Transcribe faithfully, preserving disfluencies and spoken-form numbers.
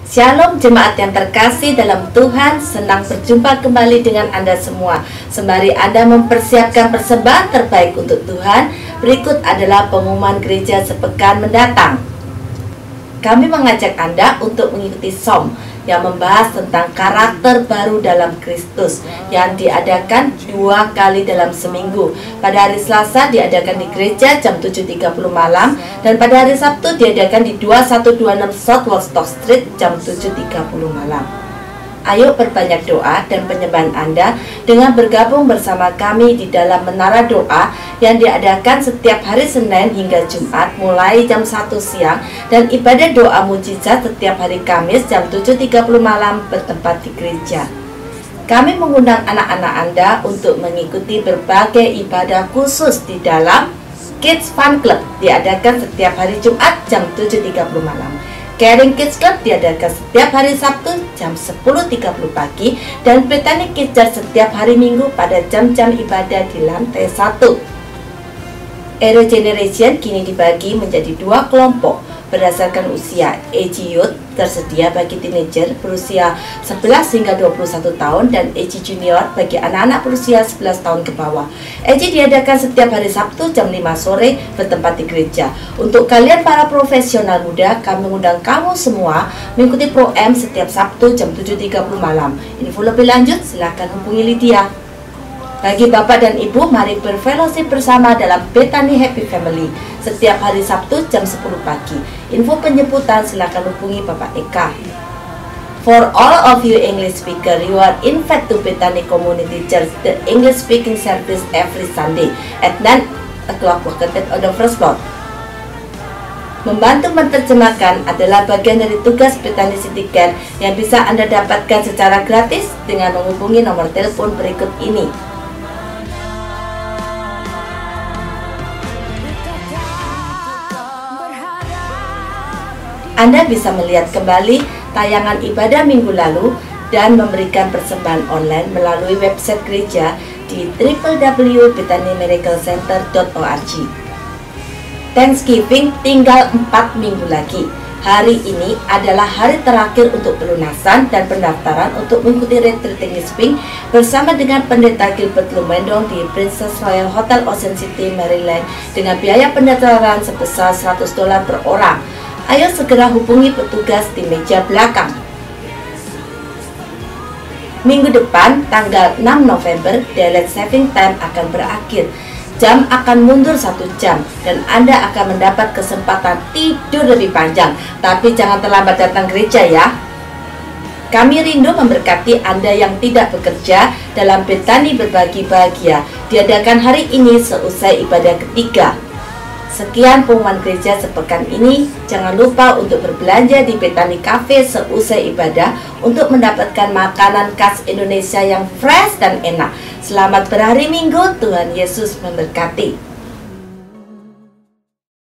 Shalom jemaat yang terkasih dalam Tuhan, senang berjumpa kembali dengan Anda semua. Sembari Anda mempersiapkan persembahan terbaik untuk Tuhan, berikut adalah pengumuman gereja sepekan mendatang. Kami mengajak Anda untuk mengikuti S O M yang membahas tentang karakter baru dalam Kristus yang diadakan dua kali dalam seminggu. Pada hari Selasa diadakan di gereja jam tujuh tiga puluh malam, dan pada hari Sabtu diadakan di dua satu dua enam South Woodstock Street jam tujuh tiga puluh malam. Ayo perbanyak doa dan penyembahan Anda dengan bergabung bersama kami di dalam Menara Doa yang diadakan setiap hari Senin hingga Jumat mulai jam satu siang, dan ibadah doa mujizat setiap hari Kamis jam tujuh tiga puluh malam bertempat di gereja. Kami mengundang anak-anak Anda untuk mengikuti berbagai ibadah khusus di dalam Kids Fun Club diadakan setiap hari Jumat jam tujuh tiga puluh malam. Caring Kids Club diadakan setiap hari Sabtu jam sepuluh tiga puluh pagi, dan Bethany Kids setiap hari Minggu pada jam-jam ibadah di lantai satu. Era Generation kini dibagi menjadi dua kelompok berdasarkan usia. A G Youth tersedia bagi teenager berusia sebelas hingga dua puluh satu tahun, dan A G Junior bagi anak-anak berusia sebelas tahun ke bawah. A G diadakan setiap hari Sabtu jam lima sore bertempat di gereja. Untuk kalian para profesional muda, kami mengundang kamu semua mengikuti Pro M setiap Sabtu jam tujuh tiga puluh malam. Info lebih lanjut silakan hubungi Lydia. Bagi Bapak dan Ibu, mari berfellowship bersama dalam Bethany Happy Family setiap hari Sabtu jam sepuluh pagi. Info penjemputan silakan hubungi Bapak Eka. For all of you English speaker, you are invited to Bethany Community Church, the English speaking service every Sunday at nine o'clock located on the first floor. Membantu menerjemahkan adalah bagian dari tugas Bethany City Care yang bisa Anda dapatkan secara gratis dengan menghubungi nomor telepon berikut ini. Anda bisa melihat kembali tayangan ibadah minggu lalu dan memberikan persembahan online melalui website gereja di w w w titik bethany miracle center titik org. Thanksgiving tinggal empat minggu lagi. Hari ini adalah hari terakhir untuk pelunasan dan pendaftaran untuk mengikuti retreat English Speaking bersama dengan Pendeta Gilbert Lumendong di Princess Royal Hotel Ocean City, Maryland dengan biaya pendaftaran sebesar seratus dolar per orang. Ayo segera hubungi petugas di meja belakang. Minggu depan, tanggal enam November, Daylight Saving Time akan berakhir. Jam akan mundur satu jam, dan Anda akan mendapat kesempatan tidur lebih panjang. Tapi jangan terlambat datang gereja ya. Kami rindu memberkati Anda yang tidak bekerja dalam Bethany Berbagi Bahagia. Diadakan hari ini seusai ibadah ketiga. Sekian pengumuman gereja sepekan ini. Jangan lupa untuk berbelanja di Bethany Cafe seusai ibadah untuk mendapatkan makanan khas Indonesia yang fresh dan enak. Selamat berhari Minggu, Tuhan Yesus memberkati.